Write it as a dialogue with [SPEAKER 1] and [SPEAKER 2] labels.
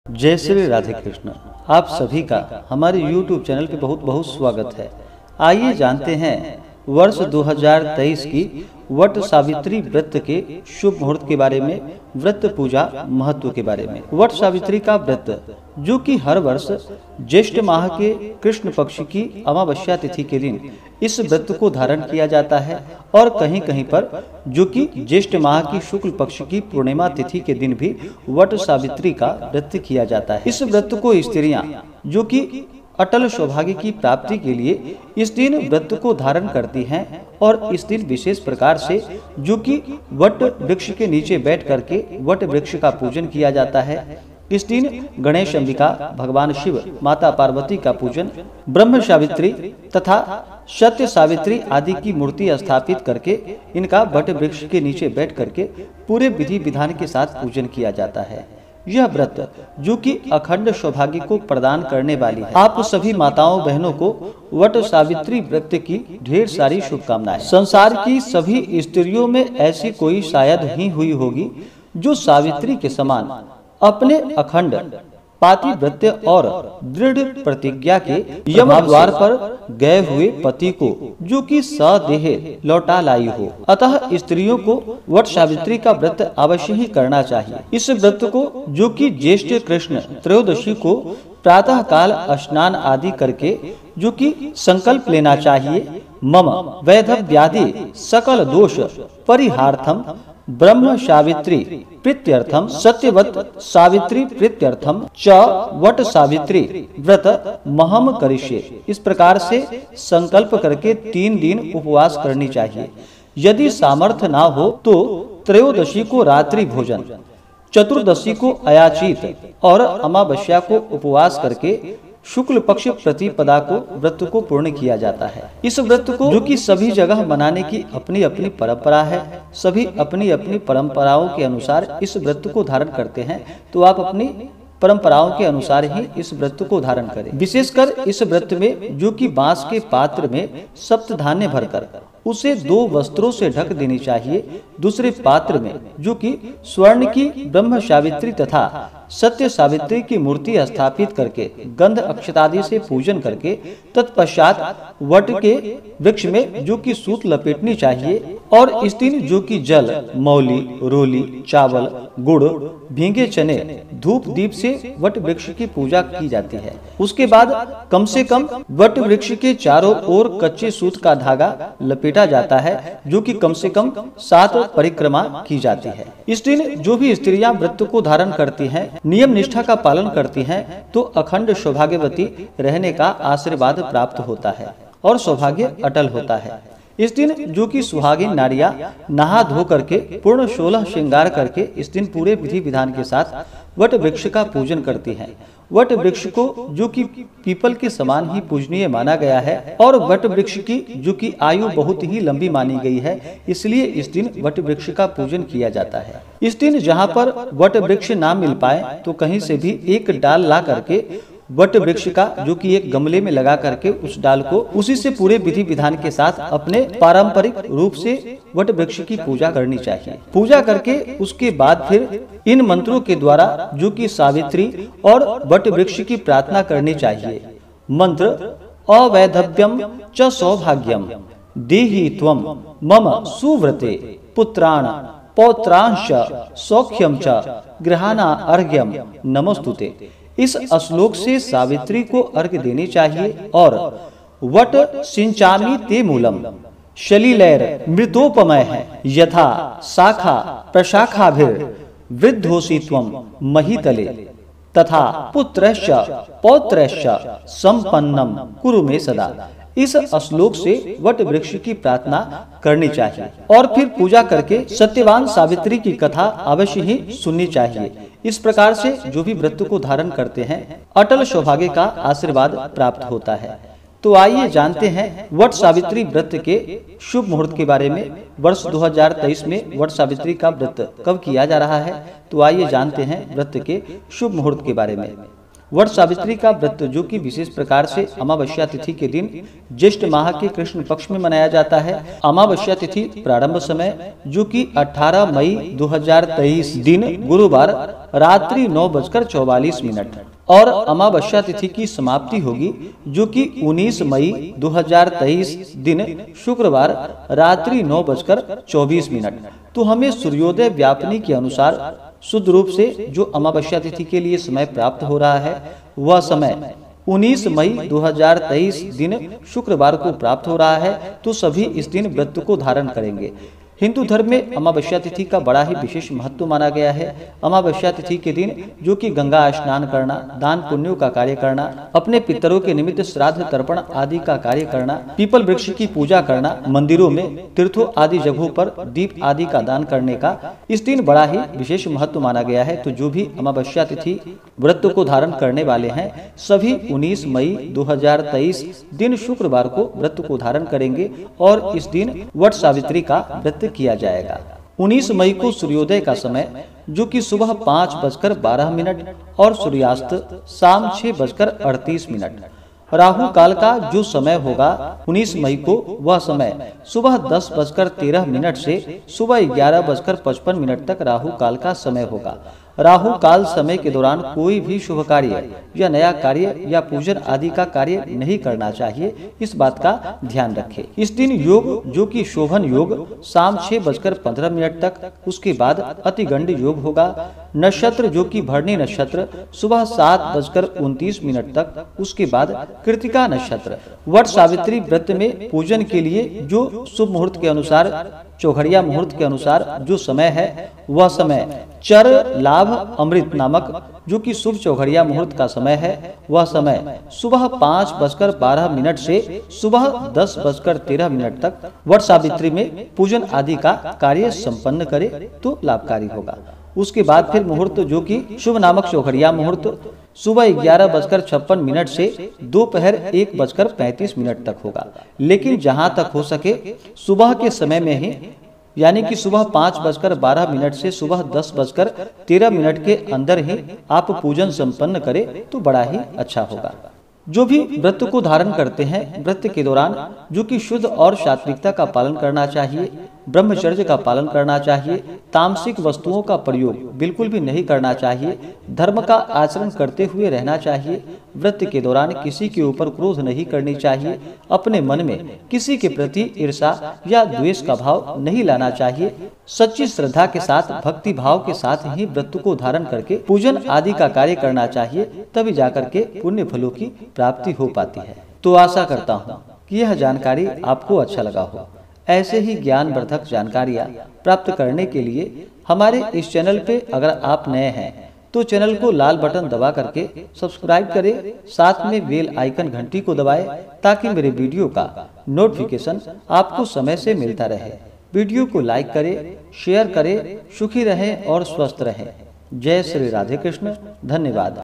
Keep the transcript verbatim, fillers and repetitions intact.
[SPEAKER 1] जय श्री राधे कृष्ण। आप सभी का हमारे यूट्यूब चैनल पे बहुत बहुत स्वागत है। आइए जानते हैं वर्ष दो हज़ार तेईस की वट सावित्री व्रत के शुभ मुहूर्त के बारे में, व्रत पूजा महत्व के बारे में। वट सावित्री का व्रत जो कि हर वर्ष ज्येष्ठ माह के कृष्ण पक्ष की अमावस्या तिथि के दिन इस व्रत को धारण किया जाता है और कहीं कहीं पर जो कि ज्येष्ठ माह की शुक्ल पक्ष की पूर्णिमा तिथि के दिन भी वट सावित्री का व्रत किया जाता है। इस व्रत को स्त्रियां जो कि अटल सौभाग्य की प्राप्ति के लिए इस दिन व्रत को धारण करती हैं और इस दिन विशेष प्रकार से जो कि वट वृक्ष के नीचे बैठ करके वट वृक्ष का पूजन किया जाता है। इस दिन गणेश अंबिका, भगवान शिव, माता पार्वती का पूजन, ब्रह्म सावित्री तथा सत्य सावित्री आदि की मूर्ति स्थापित करके इनका वट वृक्ष के नीचे बैठ करके पूरे विधि विधान के साथ पूजन किया जाता है। यह व्रत जो कि अखंड सौभाग्य को प्रदान करने वाली है। आप सभी माताओं बहनों को वट सावित्री व्रत की ढेर सारी शुभकामनाएं। संसार की सभी स्त्रियों में ऐसी कोई शायद ही हुई होगी जो सावित्री के समान अपने अखंड पातिव्रत्य और दृढ़ प्रतिज्ञा के यम द्वार पर गए हुए पति को जो कि सदेह लौटा लाई हो। अतः स्त्रियों को वट सावित्री का व्रत अवश्य ही करना चाहिए। इस व्रत को जो कि ज्येष्ठ कृष्ण त्रयोदशी को प्रातः काल स्नान आदि करके जो कि संकल्प लेना चाहिए। मम वैधव्यादि सकल दोष परिहार्थम ब्रह्म सावित्री प्रीत्यर्थम सत्यवत सावित्री प्रीत्यर्थम च वट सावित्री व्रत महम करिष्ये। इस प्रकार से संकल्प करके तीन दिन उपवास करनी चाहिए। यदि सामर्थ्य ना हो तो त्रयोदशी को रात्रि भोजन, चतुर्दशी को अयाचित और अमावस्या को उपवास करके शुक्ल पक्ष प्रतिपदा को व्रत को पूर्ण किया जाता है। इस व्रत को जो कि सभी जगह मनाने की अपनी अपनी परंपरा है, सभी अपनी अपनी परंपराओं के अनुसार इस व्रत को धारण करते हैं, तो आप अपनी परंपराओं के अनुसार ही इस व्रत को धारण करें। विशेषकर इस व्रत में जो कि बांस के पात्र में सप्त धान्य भरकर उसे दो वस्त्रों से ढक देनी चाहिए। दूसरे पात्र में जो कि स्वर्ण की ब्रह्म सावित्री तथा सत्य सावित्री की मूर्ति स्थापित करके गंध अक्षतादि से पूजन करके तत्पश्चात वट के वृक्ष में जो कि सूत लपेटनी चाहिए और इस दिन जो कि जल, मौली, रोली, चावल, गुड़, भींगे चने, धूप दीप से वट वृक्ष की पूजा की जाती है। उसके बाद कम से कम वट वृक्ष के चारों ओर कच्चे सूत का धागा लपेटा जाता है जो कि कम से कम सात परिक्रमा की जाती है। इस दिन जो भी स्त्रियां व्रत को धारण करती हैं, नियम निष्ठा का पालन करती हैं, तो अखंड सौभाग्यवती रहने का आशीर्वाद प्राप्त होता है और सौभाग्य अटल होता है। इस दिन जो कि सुहागिन नारियां नहा धो करके पूर्ण सोलह श्रृंगार करके इस दिन पूरे विधि विधान के साथ वट वृक्ष का पूजन करती हैं। वट वृक्ष को जो कि पीपल के समान ही पूजनीय माना गया है और वट वृक्ष की जो कि आयु बहुत ही लंबी मानी गई है, इसलिए इस दिन वट वृक्ष का पूजन किया जाता है। इस दिन जहाँ पर वट वृक्ष ना मिल पाए तो कहीं से भी एक डाल ला करके वट वृक्ष का जो कि एक गमले में लगा करके उस डाल को उसी से पूरे विधि विधान के साथ अपने पारंपरिक रूप से वट वृक्ष की पूजा करनी चाहिए। पूजा करके उसके बाद फिर इन मंत्रों के द्वारा जो कि सावित्री और वट वृक्ष की प्रार्थना करनी चाहिए। मंत्र अवैधव्यम च सौभाग्यम देहि त्वम मम सुव्रते पुत्राण पौत्रांश सौख्यम च गृहाणा अर्घ्यम नमस्तुते। इस श्लोक से सावित्री को अर्घ्य देनी चाहिए और वट सिंचामी ते मूलम शलिलैर मृतोपमय है यथा शाखा प्रशाखाभिर वृद्धोसी त्वम महीतले तथा पुत्रश्च पौत्रश्च संपन्नम कुरु मे सदा। इस श्लोक से वट वृक्ष की प्रार्थना करनी चाहिए और फिर पूजा करके सत्यवान सावित्री की कथा अवश्य ही सुननी चाहिए। इस प्रकार से जो भी व्रत को धारण करते हैं अटल सौभाग्य का आशीर्वाद प्राप्त होता है। तो आइए जानते हैं वट सावित्री व्रत के शुभ मुहूर्त के बारे में। वर्ष दो हज़ार तेईस में वट सावित्री का व्रत कब किया जा रहा है, तो आइए जानते हैं व्रत के शुभ मुहूर्त के बारे में। वट सावित्री का व्रत जो कि विशेष प्रकार से अमावस्या तिथि के दिन ज्येष्ठ माह के कृष्ण पक्ष में मनाया जाता है। अमावस्या तिथि प्रारंभ समय जो कि अठारह मई दो हजार तेईस दिन गुरुवार रात्रि नौ बजकर चौवालीस मिनट और अमावस्या तिथि की समाप्ति होगी जो कि उन्नीस मई दो हजार तेईस दिन शुक्रवार रात्रि नौ बजकर चौबीस मिनट। तो हमें सूर्योदय व्यापनी के अनुसार शुद्ध रूप से जो अमावस्या तिथि के लिए समय प्राप्त हो रहा है वह समय उन्नीस मई दो हजार तेईस दिन शुक्रवार को प्राप्त हो रहा है। तो सभी इस दिन व्रत को धारण करेंगे। हिंदू धर्म में अमावस्या तिथि का बड़ा ही विशेष महत्व माना गया है। अमावस्या तिथि के दिन जो कि गंगा स्नान करना, दान पुण्यों का कार्य करना, अपने पितरों के निमित्त श्राद्ध तर्पण आदि का कार्य करना, पीपल वृक्ष की पूजा करना, मंदिरों में तीर्थों आदि जगहों पर दीप आदि का दान करने का इस दिन बड़ा ही विशेष महत्व माना गया है। तो जो भी अमावस्या तिथि व्रत को धारण करने वाले हैं सभी उन्नीस मई दो हजार तेईस दिन शुक्रवार को व्रत को धारण करेंगे और इस दिन वट सावित्री का व्रत किया जाएगा। उन्नीस मई को सूर्योदय का समय जो कि सुबह पाँच बजकर बारह मिनट और सूर्यास्त शाम छह बजकर अड़तीस मिनट। राहु काल का जो समय होगा उन्नीस मई को वह समय सुबह दस बजकर तेरह मिनट से सुबह ग्यारह बजकर पचपन मिनट तक राहु काल का समय होगा। राहु काल समय के दौरान कोई भी शुभ कार्य या नया कार्य या पूजन आदि का कार्य नहीं करना चाहिए, इस बात का ध्यान रखें। इस दिन योग जो कि शोभन योग शाम छह बजकर पंद्रह मिनट तक, उसके बाद अतिगंड योग होगा। नक्षत्र जो कि भरणी नक्षत्र सुबह सात बजकर उनतीस मिनट तक, उसके बाद कृतिका नक्षत्र। वट सावित्री व्रत में पूजन के लिए जो शुभ मुहूर्त के अनुसार चौघड़िया मुहूर्त के अनुसार जो समय है वह समय चर लाभ अमृत नामक जो कि शुभ चौघड़िया मुहूर्त का समय है वह समय सुबह पाँच बजकर बारह मिनट से सुबह दस बजकर तेरह मिनट तक वट सावित्री में पूजन आदि का कार्य संपन्न करे तो लाभकारी होगा। उसके बाद फिर मुहूर्त जो कि शुभ नामक चौघड़िया मुहूर्त सुबह ग्यारह बजकर छप्पन मिनट से दोपहर एक बजकर पैंतीस मिनट तक होगा। लेकिन जहां तक हो सके सुबह के समय में ही यानी कि सुबह पाँच बजकर बारह मिनट से सुबह दस बजकर तेरह मिनट के अंदर ही आप पूजन संपन्न करें तो बड़ा ही अच्छा होगा। जो भी व्रत को धारण करते हैं व्रत के दौरान जो कि शुद्ध और सात्विकता का पालन करना चाहिए, ब्रह्मचर्य का पालन करना चाहिए, तामसिक वस्तुओं का प्रयोग बिल्कुल भी नहीं करना चाहिए, धर्म का आचरण करते हुए रहना चाहिए। व्रत के दौरान किसी के ऊपर क्रोध नहीं करनी चाहिए, अपने मन में किसी के प्रति ईर्षा या द्वेष का भाव नहीं लाना चाहिए। सच्ची श्रद्धा के साथ भक्ति भाव के साथ ही व्रत को धारण करके पूजन आदि का कार्य करना चाहिए, तभी जाकर के पुण्य फलों की प्राप्ति हो पाती है। तो आशा करता हूँ कि यह जानकारी आपको अच्छा लगा हो। ऐसे ही ज्ञानवर्धक जानकारियाँ प्राप्त करने के लिए हमारे इस चैनल पे अगर आप नए हैं तो चैनल को लाल बटन दबा करके सब्सक्राइब करें, साथ में बेल आइकन घंटी को दबाएं ताकि मेरे वीडियो का नोटिफिकेशन आपको समय से मिलता रहे। वीडियो को लाइक करें, शेयर करें। सुखी रहें और स्वस्थ रहें। जय श्री राधे कृष्ण। धन्यवाद।